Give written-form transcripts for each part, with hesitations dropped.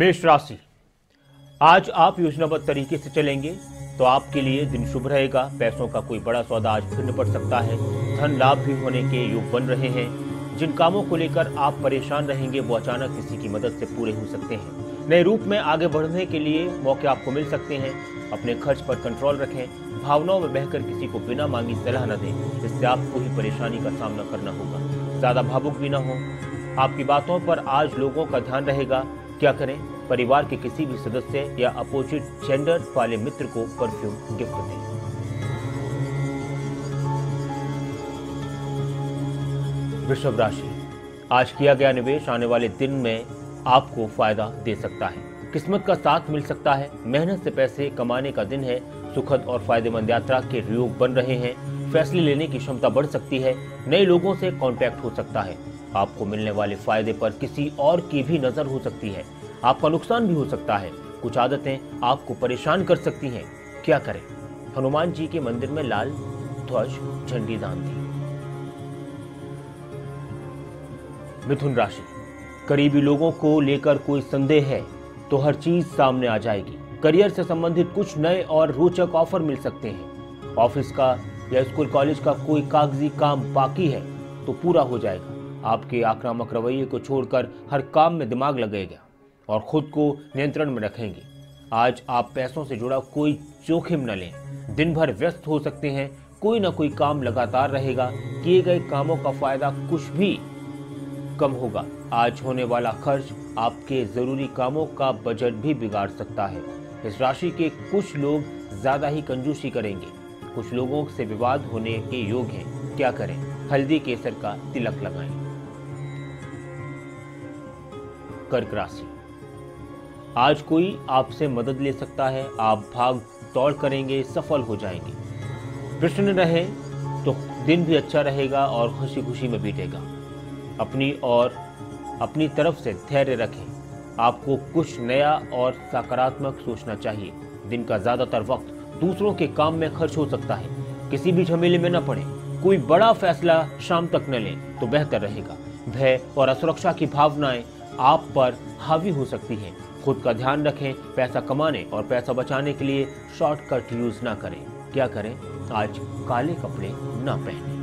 मेष राशि, आज आप योजनाबद्ध तरीके से चलेंगे तो आपके लिए दिन शुभ रहेगा। पैसों का कोई बड़ा सौदा आज फिर निपट सकता है। धन लाभ भी होने के योग बन रहे हैं। जिन कामों को लेकर आप परेशान रहेंगे वो अचानक किसी की मदद से पूरे हो सकते हैं। नए रूप में आगे बढ़ने के लिए मौके आपको मिल सकते हैं। अपने खर्च पर कंट्रोल रखें। भावनाओं में बहकर किसी को बिना मांगी सलाह न दें, इससे आपको ही परेशानी का सामना करना होगा। ज्यादा भावुक भी न हो। आपकी बातों पर आज लोगों का ध्यान रहेगा। क्या करें? परिवार के किसी भी सदस्य या अपोजिट जेंडर वाले मित्र को परफ्यूम गिफ्ट दें। वृषभ राशि, आज किया गया निवेश आने वाले दिन में आपको फायदा दे सकता है। किस्मत का साथ मिल सकता है। मेहनत से पैसे कमाने का दिन है। सुखद और फायदेमंद यात्रा के योग बन रहे हैं। फैसले लेने की क्षमता बढ़ सकती है। नए लोगों से कांटेक्ट हो सकता है। आपको मिलने वाले फायदे पर किसी और की भी नजर हो सकती है। आपका नुकसान भी हो सकता है। कुछ आदतें आपको परेशान कर सकती हैं। क्या करें? हनुमान जी के मंदिर में लाल ध्वज झंडी दान दी। मिथुन राशि, करीबी लोगों को लेकर कोई संदेह है तो हर चीज सामने आ जाएगी। करियर से संबंधित कुछ नए और रोचक ऑफर मिल सकते हैं। ऑफिस का या स्कूल कॉलेज का कोई कागजी काम बाकी है तो पूरा हो जाएगा। आपके आक्रामक रवैये को छोड़कर हर काम में दिमाग लगेगा और खुद को नियंत्रण में रखेंगे। आज आप पैसों से जुड़ा कोई जोखिम न लें। दिन भर व्यस्त हो सकते हैं। कोई ना कोई काम लगातार रहेगा। किए गए कामों का फायदा कुछ भी कम होगा। आज होने वाला खर्च आपके जरूरी कामों का बजट भी बिगाड़ सकता है। इस राशि के कुछ लोग ज्यादा ही कंजूसी करेंगे। कुछ लोगों से विवाद होने के योग हैं। क्या करें? हल्दी केसर का तिलक लगाएं। कर्क राशि, आज कोई आपसे मदद ले सकता है। आप भाग दौड़ करेंगे, सफल हो जाएंगे। प्रसन्न रहे तो दिन भी अच्छा रहेगा और खुशी खुशी में बीतेगा। अपनी तरफ से धैर्य रखें। आपको कुछ नया और सकारात्मक सोचना चाहिए। दिन का ज्यादातर वक्त दूसरों के काम में खर्च हो सकता है। किसी भी झमेले में न पड़े। कोई बड़ा फैसला शाम तक न लें तो बेहतर रहेगा। भय और असुरक्षा की भावनाएं आप पर हावी हो सकती हैं। खुद का ध्यान रखें। पैसा कमाने और पैसा बचाने के लिए शॉर्टकट यूज ना करें। क्या करें? आज काले कपड़े ना पहनें।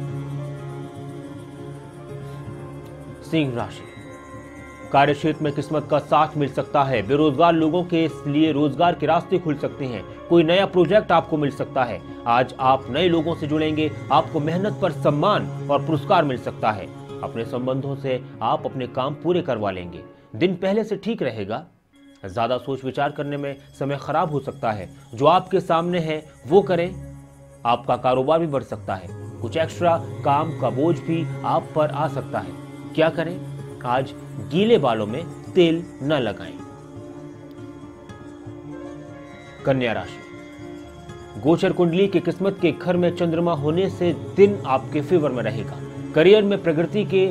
सिंह राशि, कार्यक्षेत्र में किस्मत का साथ मिल सकता है। बेरोजगार लोगों के लिए रोजगार के रास्ते खुल सकते हैं। कोई नया प्रोजेक्ट आपको मिल सकता है। आज आप नए लोगों से जुड़ेंगे। आपको मेहनत पर सम्मान और पुरस्कार मिल सकता है। अपने संबंधों से आप अपने काम पूरे करवा लेंगे। दिन पहले से ठीक रहेगा। ज्यादा सोच विचार करने में समय खराब हो सकता है। जो आपके सामने है वो करें। आपका कारोबार भी बढ़ सकता है। कुछ एक्स्ट्रा काम का बोझ भी आप पर आ सकता है। क्या करें? आज गीले बालों में तेल न लगाएं। कन्या राशि, गोचर कुंडली की किस्मत के घर में चंद्रमा होने से दिन आपके फेवर में रहेगा। करियर में प्रगति के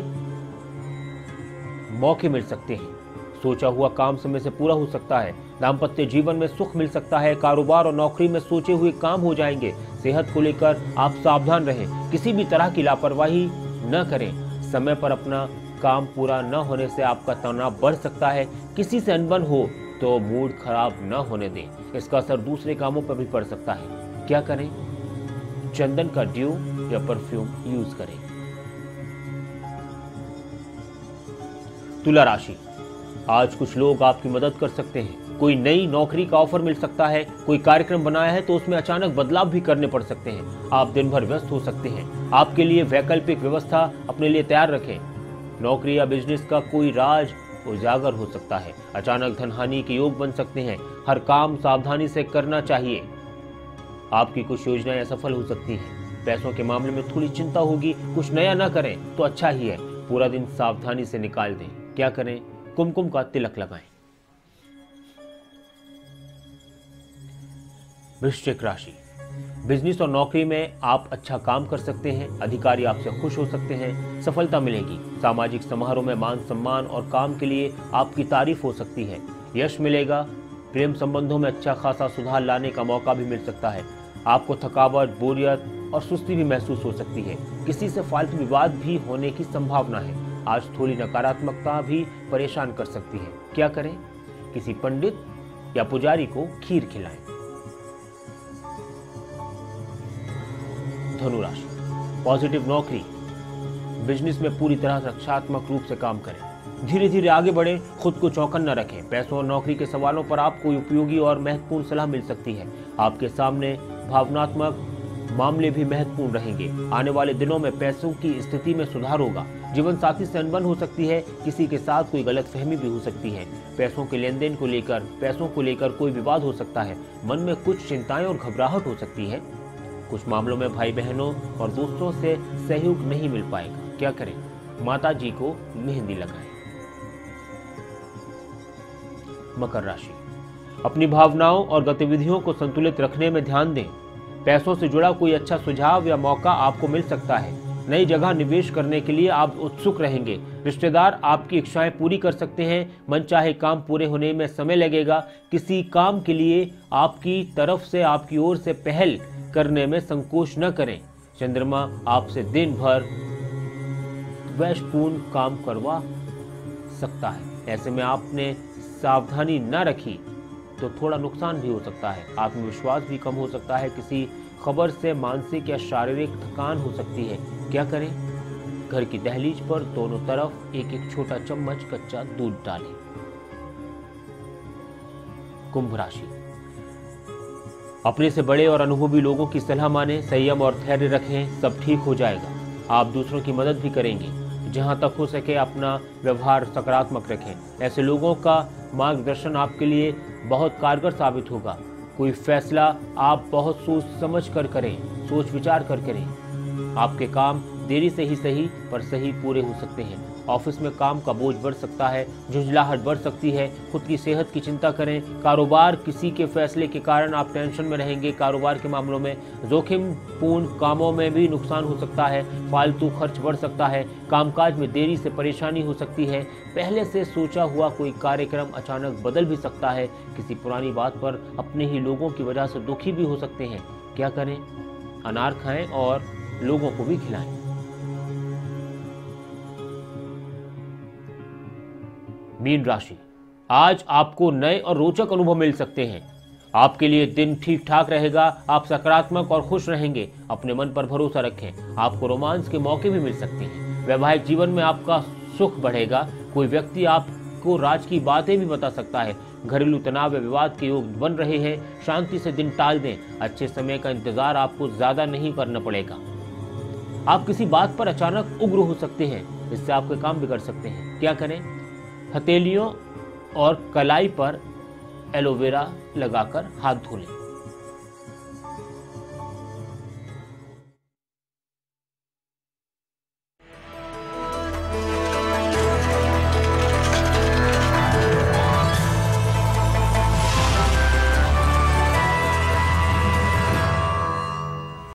मौके मिल सकते हैं। सोचा हुआ काम समय से पूरा हो सकता है। दाम्पत्य जीवन में सुख मिल सकता है। कारोबार और नौकरी में सोचे हुए काम हो जाएंगे। सेहत को लेकर आप सावधान रहें। किसी भी तरह की लापरवाही न करें। समय पर अपना काम पूरा न होने से आपका तनाव बढ़ सकता है। किसी से अनबन हो तो मूड खराब न होने दें। इसका असर दूसरे कामों पर भी पड़ सकता है। क्या करें? चंदन का ड्यू या परफ्यूम यूज करें। तुला राशि, आज कुछ लोग आपकी मदद कर सकते हैं। कोई नई नौकरी का ऑफर मिल सकता है। कोई कार्यक्रम बनाया है तो उसमें अचानक बदलाव भी करने पड़ सकते हैं। आप दिन भर व्यस्त हो सकते हैं। आपके लिए वैकल्पिक व्यवस्था अपने लिए तैयार रखें। नौकरी या बिजनेस का कोई राज उजागर हो सकता है। अचानक धनहानि के योग बन सकते हैं। हर काम सावधानी से करना चाहिए। आपकी कुछ योजनाएं असफल हो सकती हैं। पैसों के मामले में थोड़ी चिंता होगी। कुछ नया ना करें तो अच्छा ही है। पूरा दिन सावधानी से निकाल दें। क्या करें? कुमकुम का तिलक लगाएं। वृश्चिक राशि, बिजनेस और नौकरी में आप अच्छा काम कर सकते हैं। अधिकारी आपसे खुश हो सकते हैं। सफलता मिलेगी। सामाजिक समारोह में मान सम्मान और काम के लिए आपकी तारीफ हो सकती है। यश मिलेगा। प्रेम संबंधों में अच्छा खासा सुधार लाने का मौका भी मिल सकता है। आपको थकावट, बोरियत और सुस्ती भी महसूस हो सकती है। किसी से फालतू विवाद भी होने की संभावना है। आज थोड़ी नकारात्मकता भी परेशान कर सकती है। क्या करें? किसी पंडित या पुजारी को खीर खिलाएं। धनु राशि, पॉजिटिव नौकरी, बिजनेस में पूरी तरह रक्षात्मक रूप से काम करें, धीरे धीरे आगे बढ़ें, खुद को चौकन न रखें। पैसों और नौकरी के सवालों पर आपको उपयोगी और महत्वपूर्ण सलाह मिल सकती है। आपके सामने भावनात्मक मामले भी महत्वपूर्ण रहेंगे। आने वाले दिनों में पैसों की स्थिति में सुधार होगा। जीवन साथी से अनबन हो सकती है, किसी के साथ कोई गलतफहमी भी हो सकती है। पैसों के लेन देन को लेकर कोई विवाद हो सकता है। मन में कुछ चिंताएं और घबराहट हो सकती है। कुछ मामलों में भाई बहनों और दोस्तों से सहयोग नहीं मिल पाएगा। क्या करें? माता जी को मेहंदी लगाएं। मकर राशि, अपनी भावनाओं और गतिविधियों को संतुलित रखने में ध्यान दें। पैसों से जुड़ा कोई अच्छा सुझाव या मौका आपको मिल सकता है। नई जगह निवेश करने के लिए आप उत्सुक रहेंगे। रिश्तेदार आपकी इच्छाएं पूरी कर सकते हैं। मनचाहे काम पूरे होने में समय लगेगा। किसी काम के लिए आपकी तरफ से आपकी ओर से पहल करने में संकोच न करें। चंद्रमा आपसे दिन भर द्वेषपूर्ण काम करवा सकता है। ऐसे में आपने सावधानी न रखी तो थोड़ा नुकसान भी हो सकता है। आत्मविश्वास भी कम हो सकता है। किसी खबर से मानसिक या शारीरिक थकान हो सकती है। क्या करें? घर की दहलीज पर दोनों तरफ एक एक छोटा चम्मच कच्चा दूध डालें। कुंभ राशि, अपने से बड़े और अनुभवी लोगों की सलाह माने, संयम और धैर्य रखें, सब ठीक हो जाएगा। आप दूसरों की मदद भी करेंगे। जहां तक हो सके अपना व्यवहार सकारात्मक रखें। ऐसे लोगों का मार्गदर्शन आपके लिए बहुत कारगर साबित होगा। कोई फैसला आप बहुत सोच समझ कर करें, सोच विचार कर करें। आपके काम देरी से ही सही पर सही पूरे हो सकते हैं। ऑफिस में काम का बोझ बढ़ सकता है, झुंझलाहट बढ़ सकती है। खुद की सेहत की चिंता करें। कारोबार, किसी के फैसले के कारण आप टेंशन में रहेंगे। कारोबार के मामलों में जोखिमपूर्ण कामों में भी नुकसान हो सकता है। फालतू खर्च बढ़ सकता है। कामकाज में देरी से परेशानी हो सकती है। पहले से सोचा हुआ कोई कार्यक्रम अचानक बदल भी सकता है। किसी पुरानी बात पर अपने ही लोगों की वजह से दुखी भी हो सकते हैं। क्या करें? अनार खाएं और लोगों को भी खिलाएं। मीन राशि, आज आपको नए और रोचक अनुभव मिल सकते हैं। आपके लिए दिन ठीक ठाक रहेगा। आप सकारात्मक और खुश रहेंगे। अपने मन पर भरोसा रखें। आपको रोमांस के मौके भी मिल सकते हैं। वैवाहिक जीवन में आपका सुख बढ़ेगा। कोई व्यक्ति आपको राज की बातें भी बता सकता है। घरेलू तनाव या विवाद के योग बन रहे हैं। शांति से दिन टाल दें। अच्छे समय का इंतजार आपको ज्यादा नहीं करना पड़ेगा। आप किसी बात पर अचानक उग्र हो सकते हैं। इससे आपके काम बिगड़ सकते हैं। क्या करें? हथेलियों और कलाई पर एलोवेरा लगाकर हाथ धो लें।